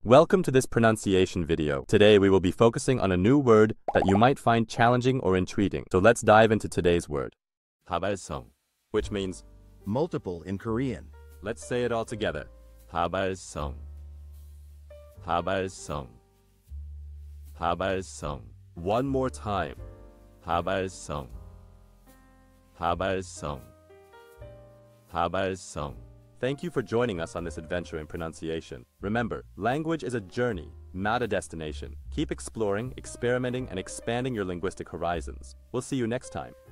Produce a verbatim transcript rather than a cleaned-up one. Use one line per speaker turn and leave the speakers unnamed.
Welcome to this pronunciation video. Today we will be focusing on a new word that you might find challenging or intriguing. So let's dive into today's word. dabalseong, which means
multiple in Korean.
Let's say it all together. dabalseong. dabalseong. dabalseong. One more time. dabalseong. dabalseong. dabalseong. Thank you for joining us on this adventure in pronunciation. Remember, language is a journey, not a destination. Keep exploring, experimenting, and expanding your linguistic horizons. We'll see you next time.